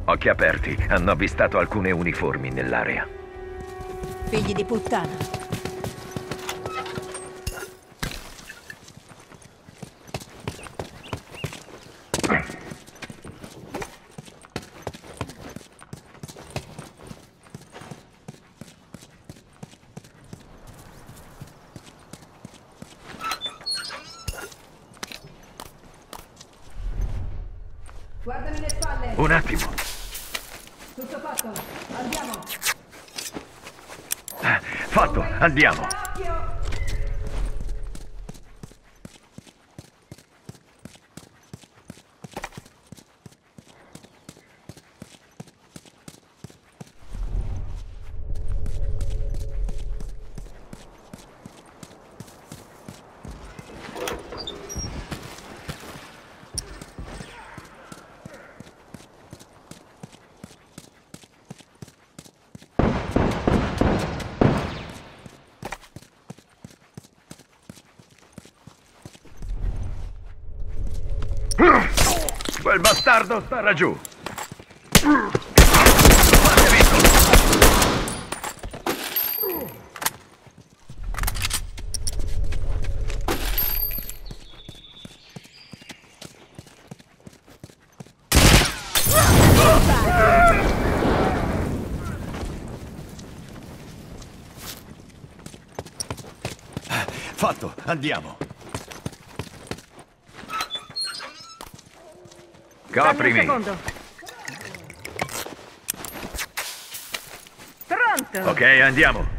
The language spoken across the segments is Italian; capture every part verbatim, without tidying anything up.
Occhi aperti, hanno avvistato alcune uniformi nell'area. Figli di puttana. Guardami le spalle! Un attimo. Tutto fatto! Andiamo! Ah, fatto, andiamo. Occhio! Quel bastardo sta laggiù. Fate visto. Fatto, andiamo. Coprimi. Un secondo! Pronto! Ok, andiamo.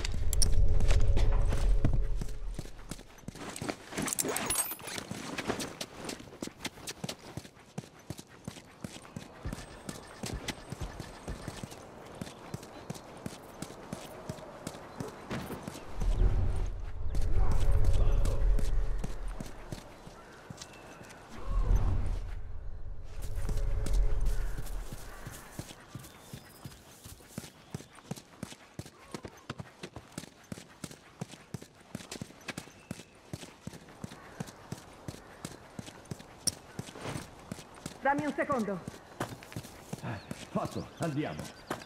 Dammi un secondo! Fatto, andiamo.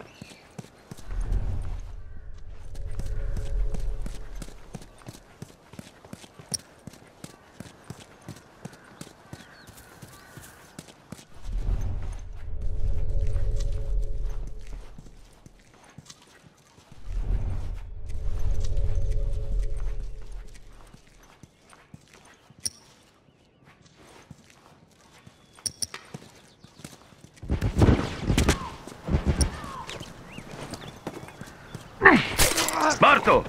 Morto!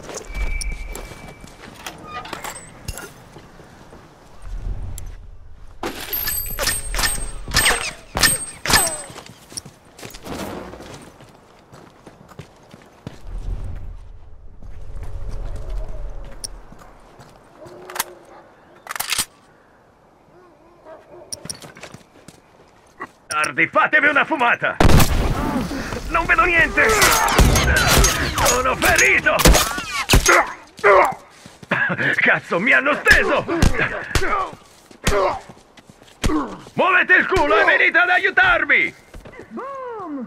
Ardi, fatevi una fumata! Non vedo niente! Sono ferito! Cazzo, mi hanno steso! Muovete il culo e venite ad aiutarmi! Boom!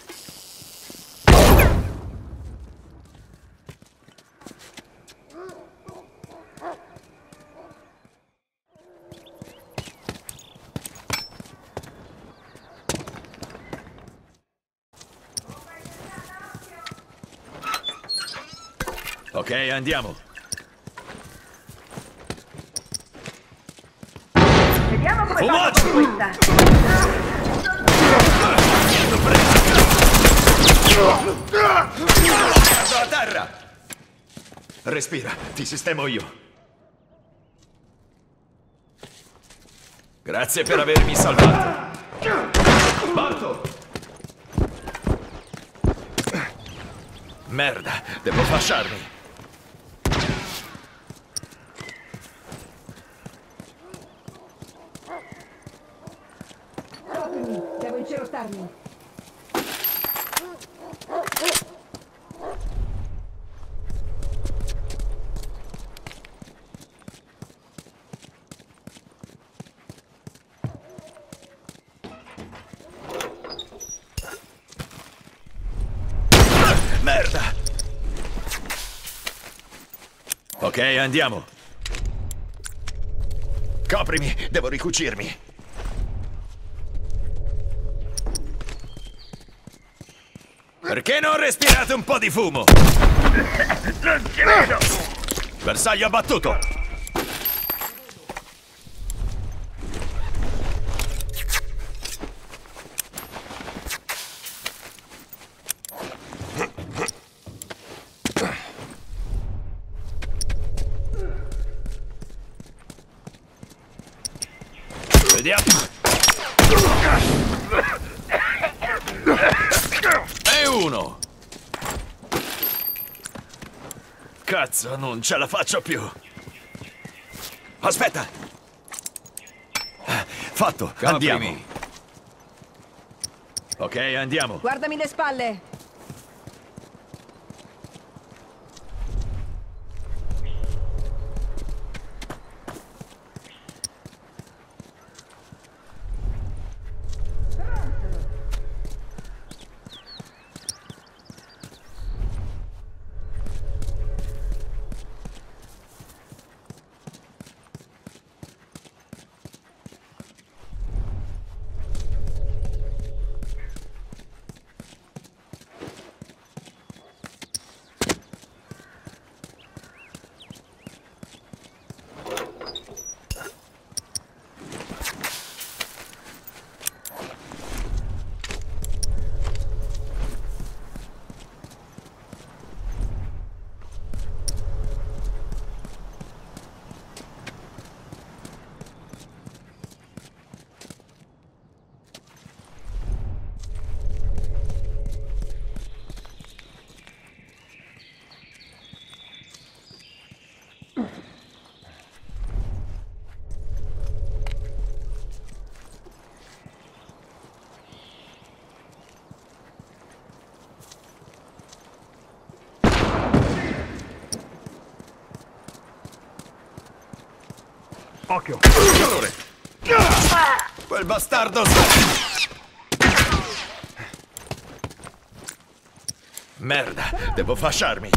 Ok, andiamo. Vediamo come Fumaci! fa con questa! Cado a terra! Respira, ti sistemo io. Grazie per avermi salvato. Morto! Merda, devo fasciarmi. Devo incerottarmi! Ok, andiamo. Coprimi, devo ricucirmi. Perché non respirate un po' di fumo? Non ci vedo! Bersaglio abbattuto! Vediamo! E uno! Cazzo, non ce la faccio più! Aspetta! Fatto, andiamo! Ok, andiamo! Guardami le spalle! Occhio! Calore! Quel bastardo sta... Merda, devo fasciarmi.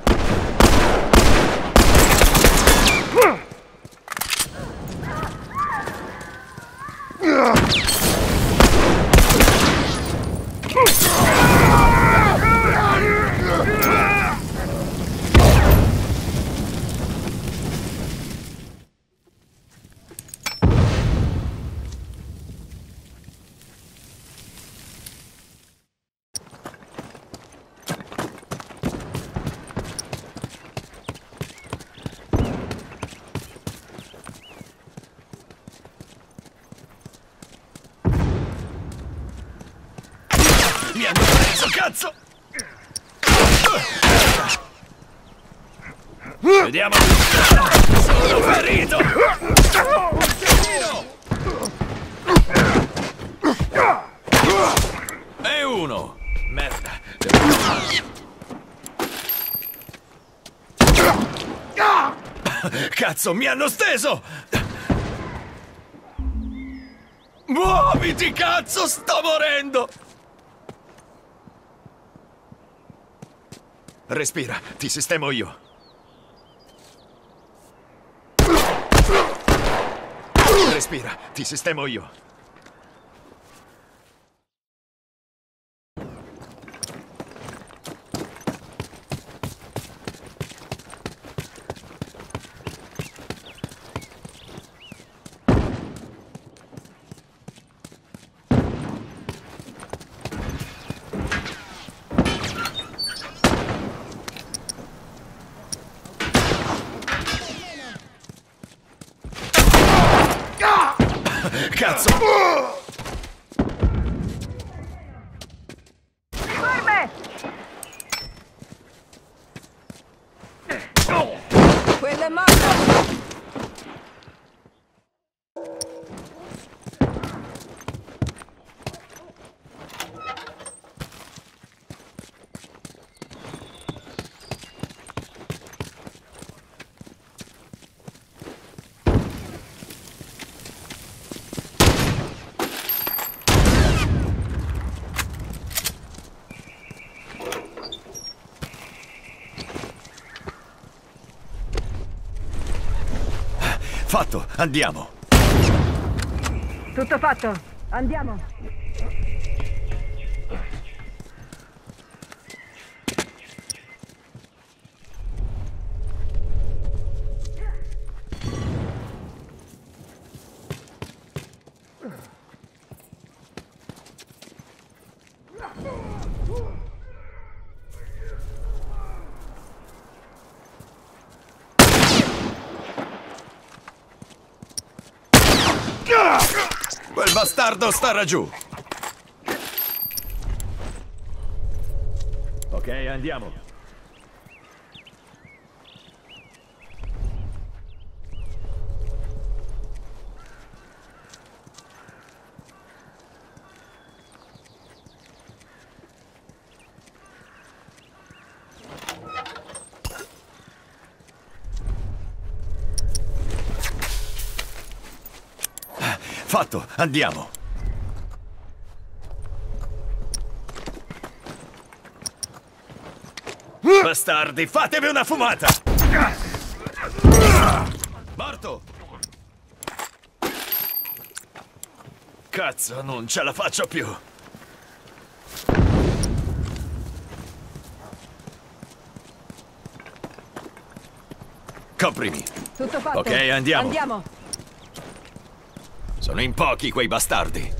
Mi hanno preso, cazzo! Vediamo. Sono ferito! E uno! Merda! Cazzo, mi hanno steso! Muoviti, cazzo! Sto morendo! Respira, ti sistemo io. Respira, ti sistemo io. Cazzo! Ferme! Quello è morto! Fatto, andiamo. Tutto fatto. Andiamo. Quel bastardo sta laggiù. Ok, andiamo. Fatto, andiamo. Bastardi, fatevi una fumata! Morto! Cazzo, non ce la faccio più. Coprimi. Tutto fatto. Ok, andiamo. Andiamo. Sono in pochi quei bastardi.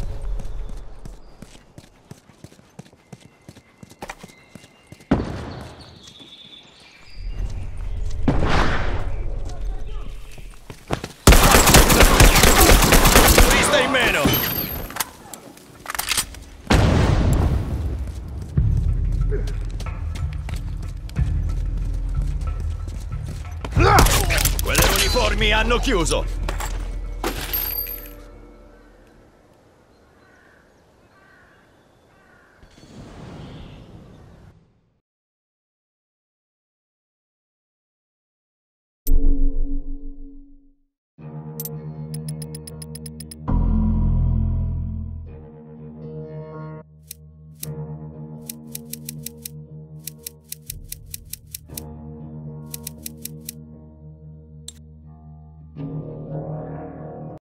Vista in meno. Quelle uniformi hanno chiuso.